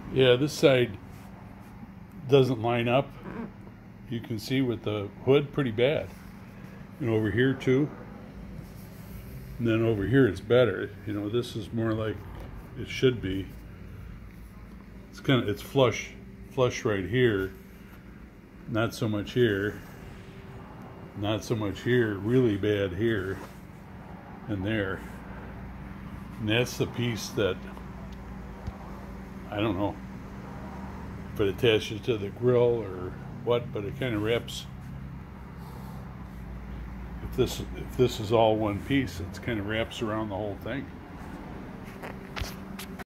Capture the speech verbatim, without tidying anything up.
Yeah, this side doesn't line up. You can see with the hood pretty bad. And over here too. And then over here it's better. You know, this is more like it should be. It's kind of, it's flush, flush right here. Not so much here. Not so much here. Really bad here and there. And that's the piece that, I don't know if it attaches to the grill or what, but it kind of wraps. If this if this is all one piece, it kind of wraps around the whole thing.